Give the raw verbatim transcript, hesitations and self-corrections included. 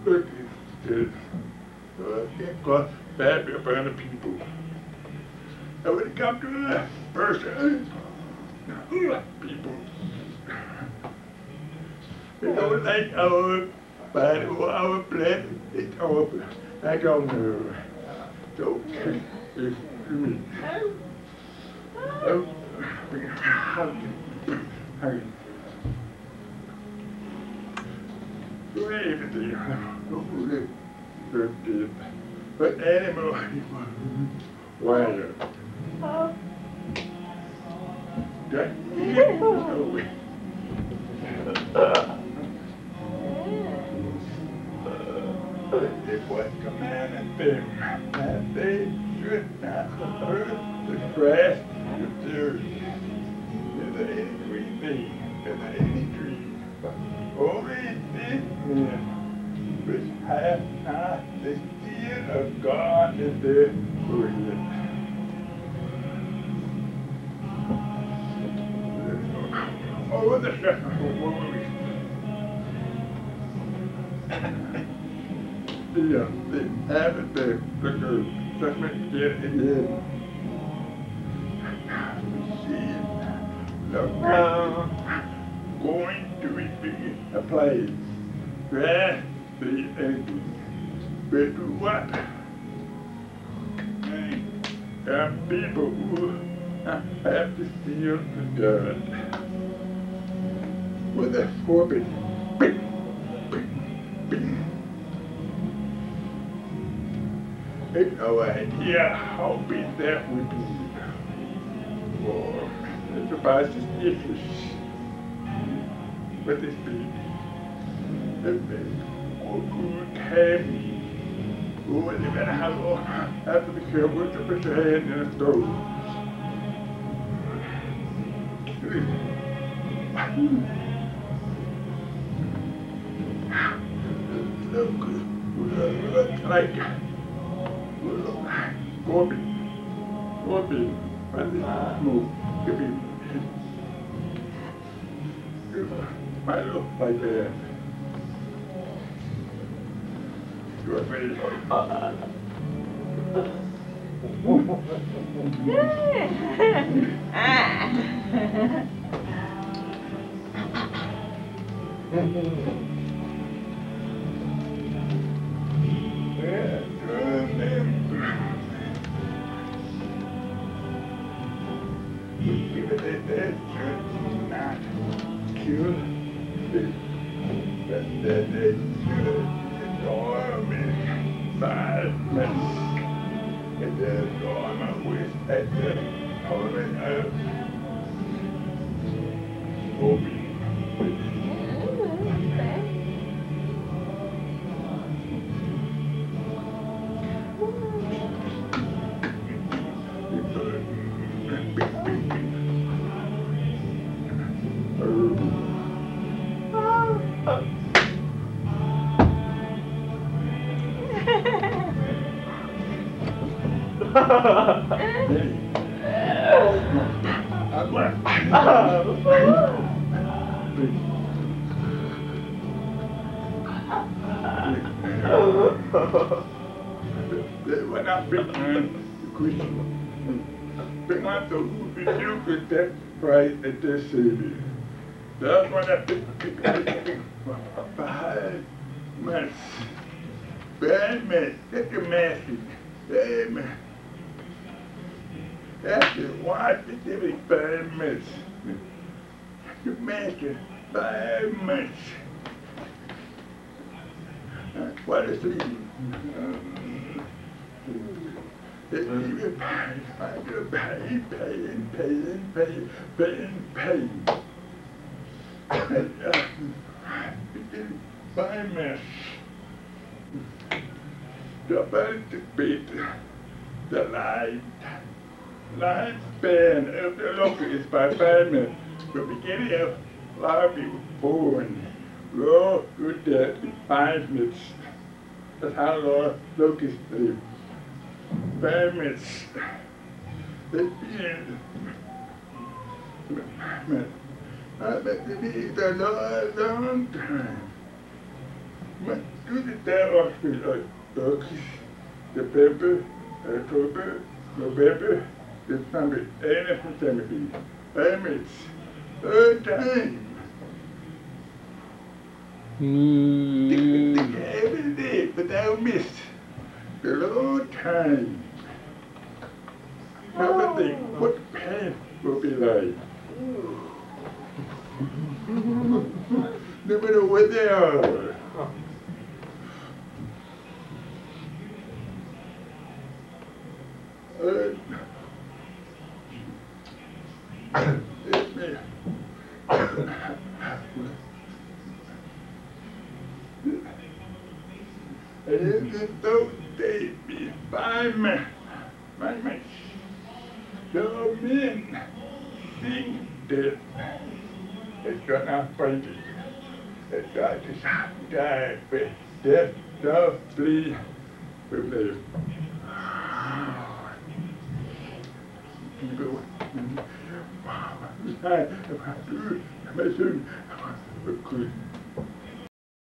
look at this. So it got bad amount of people. And when it comes to the person, people, they don't like our body or our blood, it's our, I don't know. So, it's me. Oh, how how do everything, hopefully, good, but animal, wild. That is no it was commanded them that they should not hurt the grass, the dirt, if there any green thing, if there any tree, but only this man which hath not the fear of God in their forehead. Oh, the Yeah, they haven't the the girl. That's what get again. See, look, uh, going to be a place where the enemy. But to what? And people who have to feel the dirt. With a scorpion. Bing, bing, bing. Ain't no idea how big that would be. Or it's about suspicious. But this big. It big. Oh, good heavy. Oh, and no matter how long, have to be careful to put your hand in a stove. Look like Scorpion, Scorpion, but this move could be, might look like that. You're ready. When I began the Christian, began to rebuke the death Christ and their Savior. That's when I began five months. Five months. That's the message. Amen. That's the one specific five months. The master, five months. What is it? It's even pain, I get pain, pain, pain, pain, pain, pain. And uh, five months. The ability to beat the life, lifespan of the locust is by five minutes. The beginning of life is born. Low good death in five minutes. That's how long locusts live. Five minutes. It's been I bet to be a long, long time. Men du det der også spiller August, September, October, November, December, and September. I'm it's third time. Mm. Every day without miss. The long time. Never think what pain will be like. No matter what they are. Uh, it's me. And just those days be five men, five men. The men think that it's gonna fight it. It's got to die, but death does flee from them. Go. I do, my son, could.